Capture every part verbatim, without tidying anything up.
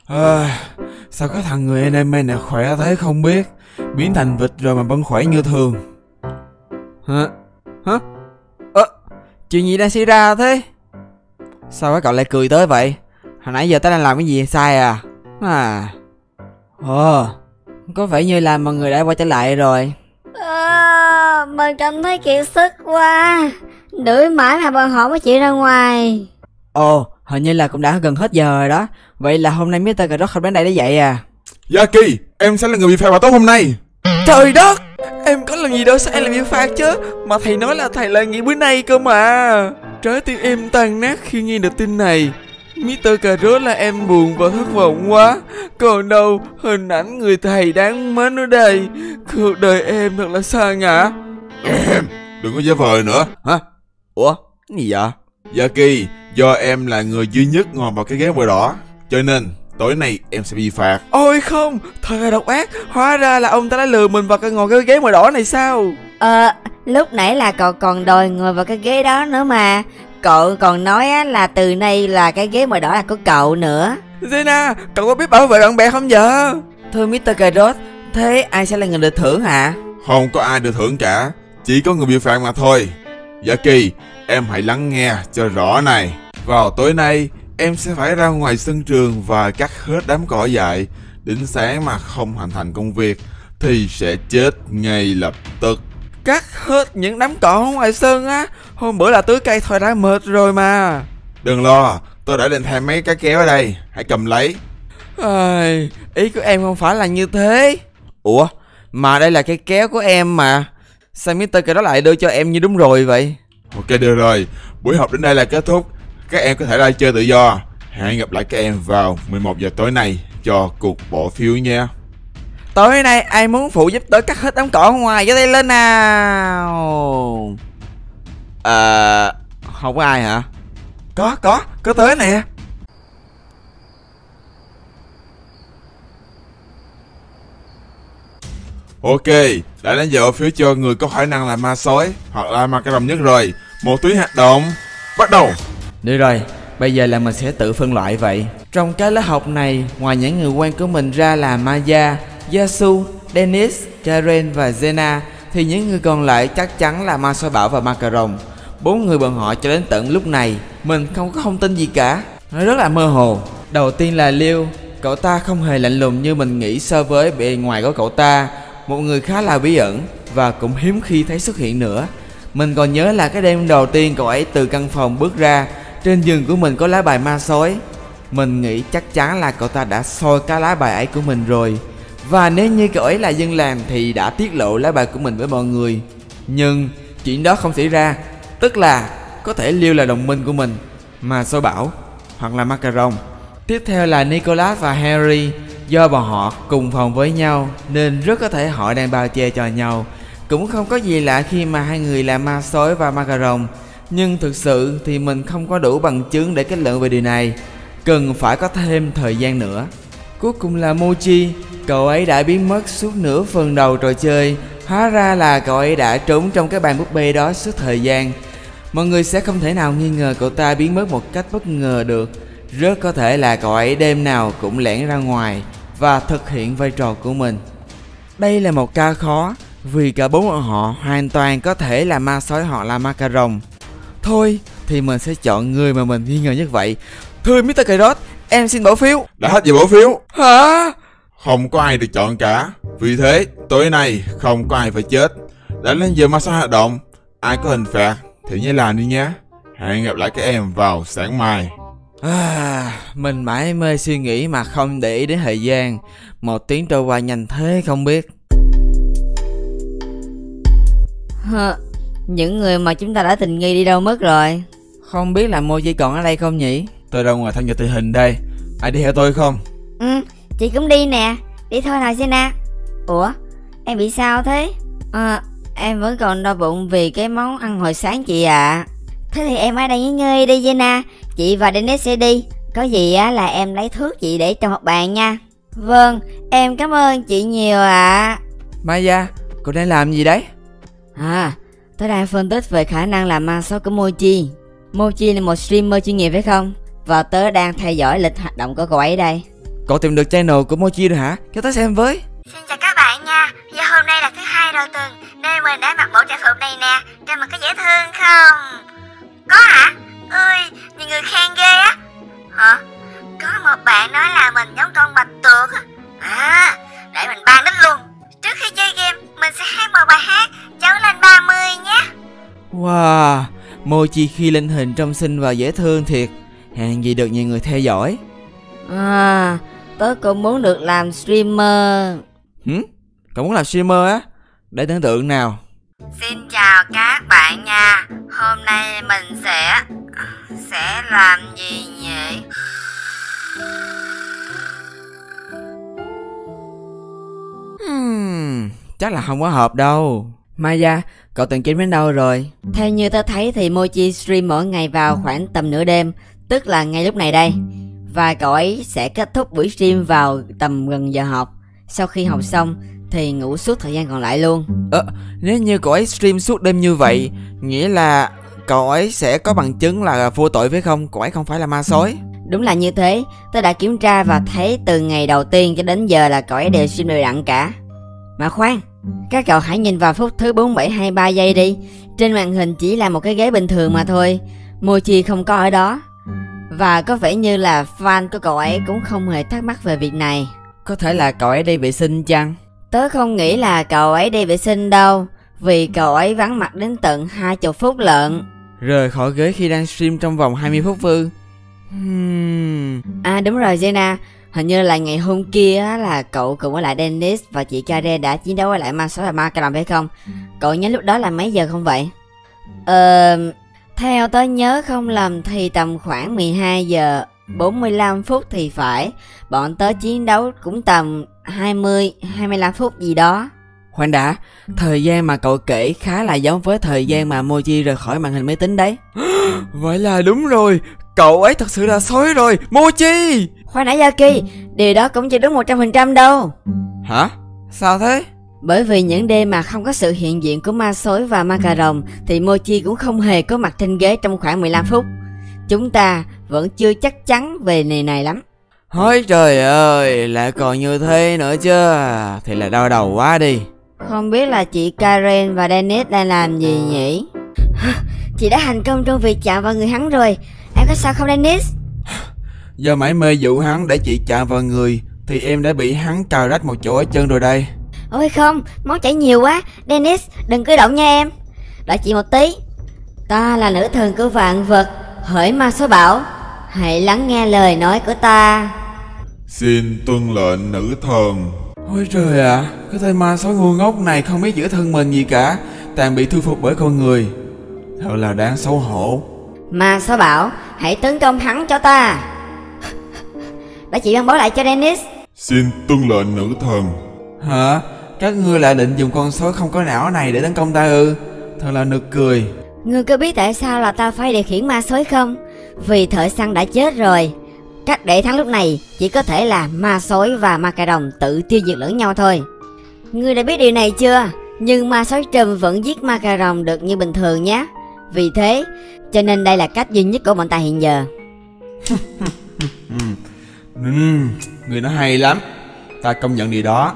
À, sao cái thằng người anime này khỏe thế không biết, biến thành vịt rồi mà vẫn khỏe như thường. Hả? Hả? Ơ, chuyện gì đang xảy ra thế? Sao các cậu lại cười tới vậy? Hồi nãy giờ tao đang làm cái gì sai à? À, ồ, có vẻ như là mọi người đã quay trở lại rồi. À, mình cảm thấy kiệt sức quá, đuổi mãi mà bọn họ mới chịu ra ngoài. Ồ, hình như là cũng đã gần hết giờ rồi đó. Vậy là hôm nay mít-tơ Cà Rốt không đến đây để dạy à? Yaki, em sẽ là người bị phạt vào tối hôm nay. Trời đất, em có làm gì đâu sao em lại bị phạt chứ? Mà thầy nói là thầy lại nghỉ bữa nay cơ mà. Trái tim em tan nát khi nghe được tin này. mít-tơ Cà Rốt là em buồn và thất vọng quá. Còn đâu hình ảnh người thầy đáng mến ở đây. Cuộc đời em thật là xa ngã. Em, đừng có giả vờ nữa. Hả? Ủa? Cái gì vậy? Yaki, do em là người duy nhất ngồi vào cái ghế màu đỏ, cho nên tối nay em sẽ bị phạt. Ôi không, thật là độc ác. Hóa ra là ông ta đã lừa mình vào cái ngồi cái ghế màu đỏ này sao? Ờ, lúc nãy là cậu còn đòi ngồi vào cái ghế đó nữa mà. Cậu còn nói á, là từ nay là cái ghế màu đỏ là của cậu nữa. Zena, cậu có biết bảo vệ bạn bè không vậy? Thưa mít-tơ Cà Rốt, thế ai sẽ là người được thưởng hả? Không có ai được thưởng cả, chỉ có người bị phạt mà thôi. Yaki, em hãy lắng nghe cho rõ này. Vào tối nay, em sẽ phải ra ngoài sân trường và cắt hết đám cỏ dại. Đến sáng mà không hoàn thành công việc thì sẽ chết ngay lập tức. Cắt hết những đám cỏ ngoài sân á? Hôm bữa là tưới cây thôi đã mệt rồi mà. Đừng lo, tôi đã đem theo mấy cái kéo ở đây, hãy cầm lấy. Ai, ý của em không phải là như thế. Ủa, mà đây là cái kéo của em mà. Sao mít-tơ Cà Rốt lại đưa cho em như đúng rồi vậy? Ok, được rồi, buổi học đến đây là kết thúc. Các em có thể ra chơi tự do. Hẹn gặp lại các em vào mười một giờ tối nay cho cuộc bỏ phiếu nha. Tối nay ai muốn phụ giúp tớ cắt hết đám cỏ ngoài giơ tay lên nào. Ờ, không có ai hả? Có, có, có tới nè. Ok, đã đến giờ bỏ phiếu cho người có khả năng là ma sói hoặc là ma cà rồng nhất rồi. Một tuyến hoạt động, bắt đầu. Được rồi, bây giờ là mình sẽ tự phân loại vậy. Trong cái lớp học này, ngoài những người quen của mình ra là Maya, Yasu, Dennis, Karen và Zena, thì những người còn lại chắc chắn là ma sói bảo và ma cà rồng. Bốn người bọn họ cho đến tận lúc này, mình không có thông tin gì cả. Nó rất là mơ hồ. Đầu tiên là Liu, cậu ta không hề lạnh lùng như mình nghĩ so với bề ngoài của cậu ta. Một người khá là bí ẩn và cũng hiếm khi thấy xuất hiện nữa. Mình còn nhớ là cái đêm đầu tiên cậu ấy từ căn phòng bước ra, trên giường của mình có lá bài ma sói. Mình nghĩ chắc chắn là cậu ta đã soi cái lá bài ấy của mình rồi. Và nếu như cậu ấy là dân làng thì đã tiết lộ lá bài của mình với mọi người. Nhưng chuyện đó không xảy ra. Tức là có thể Liu là đồng minh của mình, mà soi bảo hoặc là ma cà rồng. Tiếp theo là Nicholas và Harry. Do bọn họ cùng phòng với nhau nên rất có thể họ đang bao che cho nhau. Cũng không có gì lạ khi mà hai người là ma sói và ma cà rồng. Nhưng thực sự thì mình không có đủ bằng chứng để kết luận về điều này. Cần phải có thêm thời gian nữa. Cuối cùng là Mochi. Cậu ấy đã biến mất suốt nửa phần đầu trò chơi. Hóa ra là cậu ấy đã trốn trong cái bàn búp bê đó suốt thời gian. Mọi người sẽ không thể nào nghi ngờ cậu ta biến mất một cách bất ngờ được. Rất có thể là cậu ấy đêm nào cũng lẻn ra ngoài và thực hiện vai trò của mình. Đây là một ca khó, vì cả bốn bọn họ hoàn toàn có thể là ma sói hoặc là ma cà rồng. Thôi thì mình sẽ chọn người mà mình nghi ngờ nhất vậy. Thưa mít-tơ Cà Rốt, em xin bỏ phiếu. Đã hết giờ bỏ phiếu. Hả? Không có ai được chọn cả. Vì thế tối nay không có ai phải chết. Đã đến giờ ma sói hoạt động. Ai có hình phạt thì nhớ làm đi nhé. Hẹn gặp lại các em vào sáng mai. À, mình mãi mê suy nghĩ mà không để ý đến thời gian. Một tiếng trôi qua nhanh thế không biết. Hờ, những người mà chúng ta đã tình nghi đi đâu mất rồi? Không biết là Moji còn ở đây không nhỉ? Tôi ra ngoài thăm dò tình hình đây. Ai đi theo tôi không? Ừ, chị cũng đi nè. Đi thôi nào Sena. Ủa, em bị sao thế? À, em vẫn còn đau bụng vì cái món ăn hồi sáng chị ạ. À. Thế thì em ở đây nghỉ ngơi đi Sena. Chị và Dennis sẽ đi. Có gì á là em lấy thuốc chị để trong hộp bàn nha. Vâng, em cảm ơn chị nhiều ạ. À. Maya, cô đang làm gì đấy? À, tôi đang phân tích về khả năng làm ma sói của Mochi. Mochi là một streamer chuyên nghiệp phải không? Và tớ đang theo dõi lịch hoạt động của cậu ấy đây. cậu tìm được channel của Mochi rồi hả? Cho tớ xem với. Xin chào các bạn nha. Do hôm nay là thứ hai đầu tuần nên mình đã mặc bộ trang phục này nè. Trông mình có dễ thương không? Có hả? Ôi, nhiều người khen ghê á. Hả? Có một bạn nói là mình giống con bạch tuộc á. À, để mình ban đích luôn. Trước khi chơi game, mình sẽ hát một bài hát cháu lên ba mươi nhé. Wow, Mochi khi lên hình trông xinh và dễ thương thiệt. Hèn gì được nhiều người theo dõi. À, tớ cũng muốn được làm streamer. Hử? Cậu muốn làm streamer á? Để tưởng tượng nào. Xin chào các bạn nha. Hôm nay mình sẽ Sẽ làm gì nhỉ? Hmm, chắc là không có hợp đâu. Maya, cậu tìm kiếm đến đâu rồi? Theo như tớ thấy thì Mochi stream mỗi ngày vào khoảng tầm nửa đêm, tức là ngay lúc này đây. Và cậu ấy sẽ kết thúc buổi stream vào tầm gần giờ học. Sau khi học xong thì ngủ suốt thời gian còn lại luôn. Ờ, nếu như cậu ấy stream suốt đêm như vậy, nghĩa là cậu ấy sẽ có bằng chứng là vô tội phải không? Cậu ấy không phải là ma sói. Đúng là như thế. Tớ đã kiểm tra và thấy từ ngày đầu tiên cho đến giờ là cậu ấy đều stream đều đặn cả. Mà khoan, các cậu hãy nhìn vào phút thứ bốn bảy hai ba giây đi. Trên màn hình chỉ là một cái ghế bình thường mà thôi. Mochi không có ở đó. Và có vẻ như là fan của cậu ấy cũng không hề thắc mắc về việc này. Có thể là cậu ấy đi vệ sinh chăng? Tớ không nghĩ là cậu ấy đi vệ sinh đâu, vì cậu ấy vắng mặt đến tận hai mươi phút lận. Rời khỏi ghế khi đang stream trong vòng hai mươi phút ư? Hmm. À đúng rồi Jenna, hình như là ngày hôm kia là cậu cùng với lại Dennis và chị Karen đã chiến đấu với lại ma sói và ma cà rồng phải không? Cậu nhớ lúc đó là mấy giờ không vậy? Ờ... Theo tớ nhớ không lầm thì tầm khoảng mười hai giờ bốn mươi lăm phút thì phải. Bọn tớ chiến đấu cũng tầm hai mươi hai mươi lăm phút gì đó. Khoan đã, thời gian mà cậu kể khá là giống với thời gian mà Mochi rời khỏi màn hình máy tính đấy. Vậy là đúng rồi, cậu ấy thật sự là sói rồi, Mochi. Khoan đã Yaki, điều đó cũng chưa đúng một trăm phần trăm đâu. Hả? Sao thế? Bởi vì những đêm mà không có sự hiện diện của ma sói và ma cà rồng thì Mochi cũng không hề có mặt trên ghế trong khoảng mười lăm phút. Chúng ta vẫn chưa chắc chắn về này này lắm. Ôi trời ơi, lại còn như thế nữa chứ. Thì là đau đầu quá đi. Không biết là chị Karen và Dennis đang làm gì nhỉ? Chị đã thành công trong việc chạm vào người hắn rồi. Em có sao không Dennis? Do mải mê dụ hắn để chị chạm vào người thì em đã bị hắn cào rách một chỗ ở chân rồi đây. Ôi không, máu chảy nhiều quá. Dennis, đừng cử động nha em. Đợi chị một tí. Ta là nữ thần của vạn vật, hỡi ma sói bảo, hãy lắng nghe lời nói của ta. Xin tuân lệnh nữ thần. Ôi trời ạ, à, cái tên ma sói ngu ngốc này không biết giữ thân mình gì cả, toàn bị thu phục bởi con người. Thật là đáng xấu hổ. Ma sói bảo, hãy tấn công hắn cho ta. Đã chị băng bó lại cho Dennis. Xin tuân lệnh nữ thần. Hả? Các ngươi lại định dùng con sói không có não này để tấn công ta ư? Thật là nực cười. Ngươi có biết tại sao là ta phải điều khiển ma sói không? Vì thợ săn đã chết rồi. Cách để thắng lúc này chỉ có thể là ma sói và ma cà rồng tự tiêu diệt lẫn nhau thôi. Ngươi đã biết điều này chưa? Nhưng ma sói trùm vẫn giết ma cà rồng được như bình thường nhé. Vì thế, cho nên đây là cách duy nhất của bọn ta hiện giờ. uhm, Người nói hay lắm. Ta công nhận điều đó.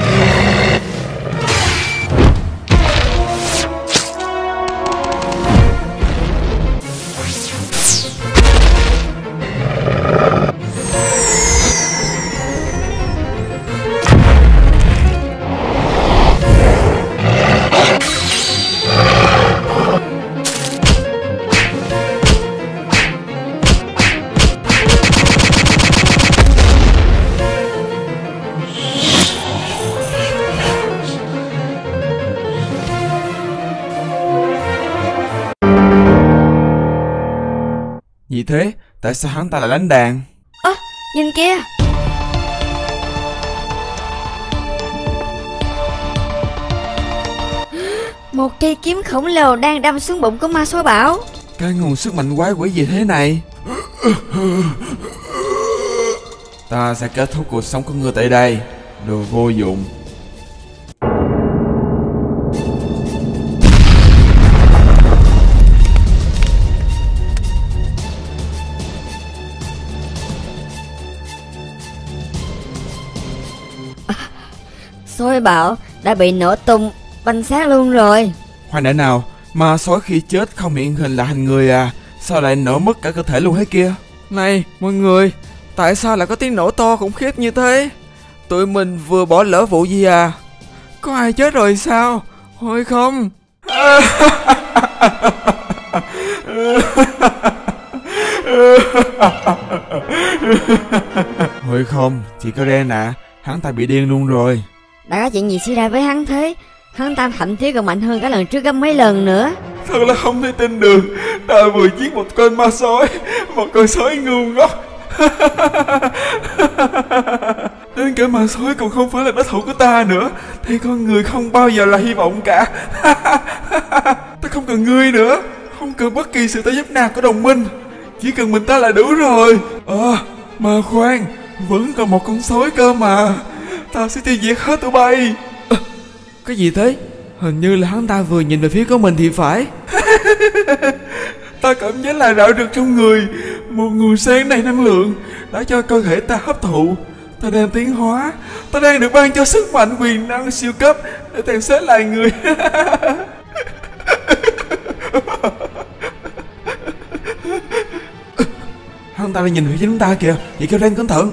Gì thế? Tại sao hắn ta lại đánh đàn? Ơ, à, nhìn kia. Một cây kiếm khổng lồ đang đâm xuống bụng của ma sói bảo. Cái nguồn sức mạnh quái quỷ gì thế này? Ta sẽ kết thúc cuộc sống của ngươi tại đây. Đồ vô dụng. sói bão đã bị nổ tung banh xác luôn rồi. Khoan đã nào, ma sói khi chết không hiện hình là hình người à? Sao lại nổ mất cả cơ thể luôn thế kia? Này mọi người, tại sao lại có tiếng nổ to khủng khiếp như thế? Tụi mình vừa bỏ lỡ vụ gì à? Có ai chết rồi sao? Ôi không. Ôi không, chị Karen ạ, à, hắn ta bị điên luôn rồi. Đã có chuyện gì xảy ra với hắn thế? Hắn ta thậm chí còn mạnh hơn cả lần trước gấp mấy lần nữa. Thật là không thể tin được. Ta vừa giết một con ma sói, một con sói ngu ngốc. Đến cả ma sói còn không phải là đối thủ của ta nữa, thì con người không bao giờ là hy vọng cả. Ta không cần ngươi nữa, không cần bất kỳ sự trợ giúp nào của đồng minh, chỉ cần mình ta là đủ rồi. Ờ, à, mà khoan, vẫn còn một con sói cơ mà. Ta sẽ tiêu diệt hết tụi bay. À, cái gì thế? Hình như là hắn ta vừa nhìn về phía của mình thì phải. Ta cảm giác là rạo rực trong người, một nguồn sáng đầy năng lượng đã cho cơ thể ta hấp thụ. Ta đang tiến hóa, ta đang được ban cho sức mạnh quyền năng siêu cấp để tàn sát loài người. Hắn ta đang nhìn về phía chúng ta kìa, vậy kêu Ren cẩn thận.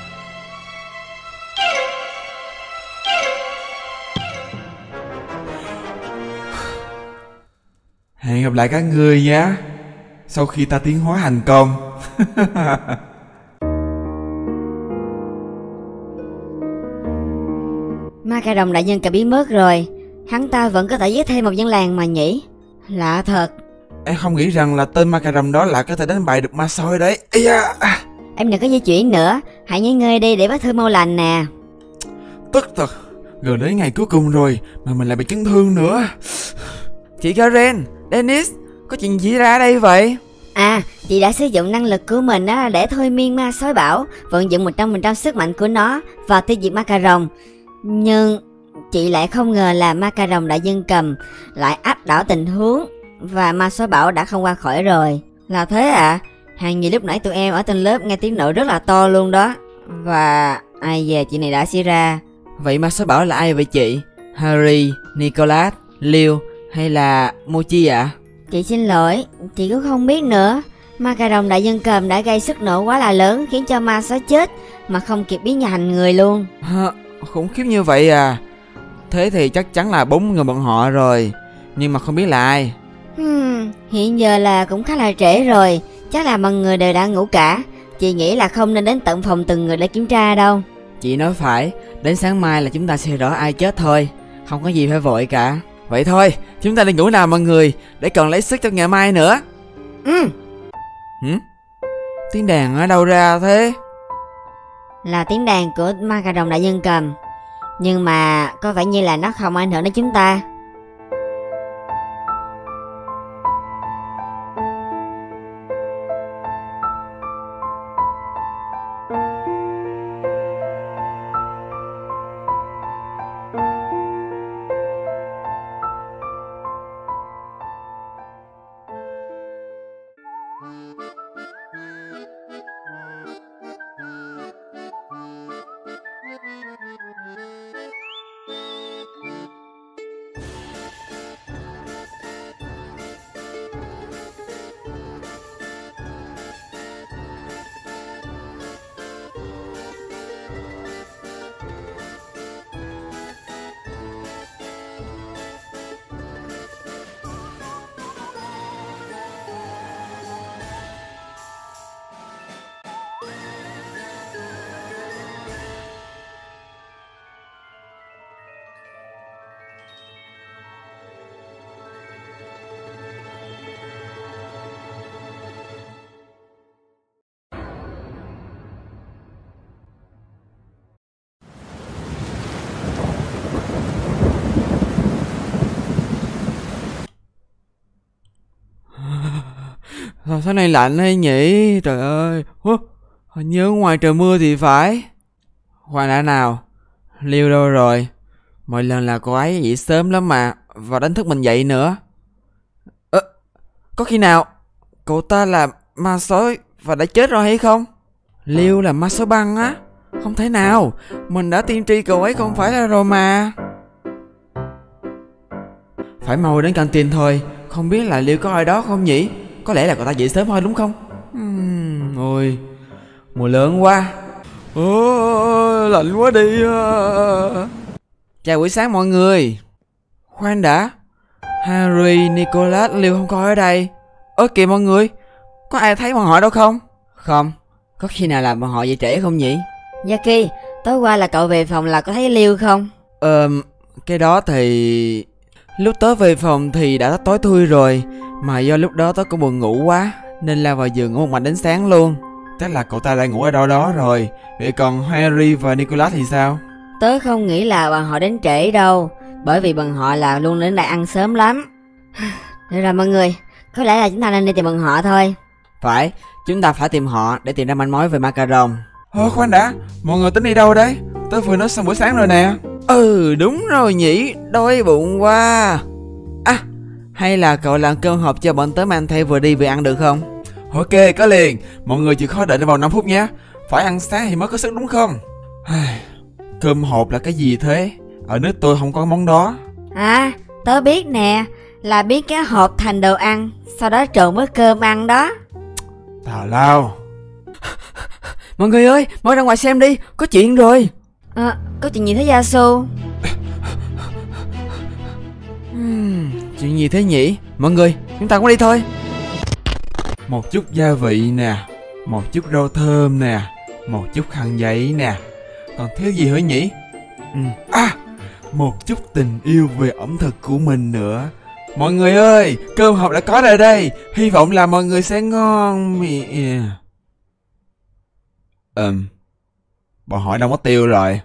Hẹn gặp lại các người nhé, sau khi ta tiến hóa thành công. Ma cà rồng đại nhân cả biến mất rồi, hắn ta vẫn có thể giết thêm một dân làng mà nhỉ? Lạ thật. Em không nghĩ rằng là tên ma cà rồng đó lại có thể đánh bại được ma sói đấy. Ây da. Em đừng có di chuyển nữa, hãy nghỉ ngơi đi để vết thương mau lành nè. Tức thật, gần đến ngày cuối cùng rồi mà mình lại bị chấn thương nữa. Chị Karen, Dennis, có chuyện gì ra đây vậy? À, chị đã sử dụng năng lực của mình á để thôi miên ma sói bão, vận dụng một trăm phần trăm sức mạnh của nó và tiêu diệt ma cà rồng. Nhưng chị lại không ngờ là ma cà rồng đại dân cầm lại áp đảo tình huống và ma sói bão đã không qua khỏi rồi. Là thế à? Hàng gì lúc nãy tụi em ở trên lớp nghe tiếng nổ rất là to luôn đó. Và ai về chuyện này đã xảy ra. Vậy ma sói bão là ai vậy chị? Harry, Nicholas, Leo hay là Mochi ạ? À? Chị xin lỗi, chị cũng không biết nữa. Ma cà rồng đại dân cầm đã gây sức nổ quá là lớn khiến cho ma sói chết mà không kịp biến thành người luôn. Hả? Khủng khiếp như vậy à? Thế thì chắc chắn là bốn người bọn họ rồi, nhưng mà không biết là ai. Hmm, hiện giờ là cũng khá là trễ rồi, chắc là mọi người đều đã ngủ cả. Chị nghĩ là không nên đến tận phòng từng người để kiểm tra đâu. Chị nói phải, đến sáng mai là chúng ta sẽ rõ ai chết thôi, không có gì phải vội cả. Vậy thôi, chúng ta đi ngủ nào mọi người, để còn lấy sức cho ngày mai nữa. Ừ. Hử? Tiếng đàn ở đâu ra thế? Là tiếng đàn của ma cà rồng đại dân cầm, nhưng mà có vẻ như là nó không ảnh hưởng đến chúng ta. Sao sáng nay lạnh hay nhỉ? Trời ơi, Ủa, hình như ở ngoài trời mưa thì phải. Khoan đã nào, Liêu đâu rồi? Mỗi lần là cô ấy dậy sớm lắm mà, và đánh thức mình dậy nữa. Ơ, à, có khi nào cậu ta là ma sói và đã chết rồi hay không? Liêu là ma sói băng á. Không thể nào, mình đã tiên tri cậu ấy không phải là rồi mà. Phải mau đến canteen thôi, không biết là liệu có ai đó không nhỉ? Có lẽ là cậu ta dậy sớm thôi đúng không? Uhm, ôi, mùa lớn quá. Ôi, lạnh quá đi. Chào buổi sáng mọi người. Khoan đã, Harry, Nicholas, Leo không coi ở đây. Ơ kìa mọi người, có ai thấy bọn họ đâu không? Không, có khi nào là bọn họ dậy trễ không nhỉ? Jackie, tối qua là cậu về phòng là có thấy Liêu không? Ờ, cái đó thì... Lúc tớ về phòng thì đã tối thui rồi. Mà do lúc đó tớ cũng buồn ngủ quá nên lao vào giường ngủ một mạch đến sáng luôn. Chắc là cậu ta đang ngủ ở đâu đó rồi. Vậy còn Harry và Nicholas thì sao? Tớ không nghĩ là bọn họ đến trễ đâu, bởi vì bọn họ là luôn đến đây ăn sớm lắm. Được rồi mọi người, có lẽ là chúng ta nên đi tìm bọn họ thôi. Phải, chúng ta phải tìm họ để tìm ra manh mối về Macaron. Ơ khoan đã, mọi người tính đi đâu đấy? Tớ vừa nói xong buổi sáng rồi nè. Ừ đúng rồi nhỉ, đói bụng quá. À, hay là cậu làm cơm hộp cho bọn tớ mang theo vừa đi vừa ăn được không? Ok, có liền. Mọi người chịu khó đợi vào năm phút nhé. Phải ăn sáng thì mới có sức đúng không? Cơm hộp là cái gì thế? Ở nước tôi không có món đó. À, tớ biết nè, là biến cái hộp thành đồ ăn, sau đó trộn với cơm ăn đó. Tào lao. Mọi người ơi, mau ra ngoài xem đi, có chuyện rồi. À, có chuyện gì thế Yasu? uhm, Chuyện gì thế nhỉ? Mọi người, chúng ta cũng đi thôi. Một chút gia vị nè, một chút rau thơm nè, một chút khăn giấy nè. Còn thiếu gì hả nhỉ? Ừ. À, một chút tình yêu về ẩm thực của mình nữa. Mọi người ơi, cơm hộp đã có rồi đây. Hy vọng là mọi người sẽ ngon miệng. Ừm, bọn họ đâu mất tiêu rồi.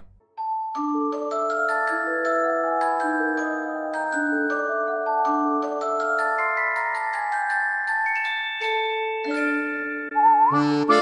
Thank you.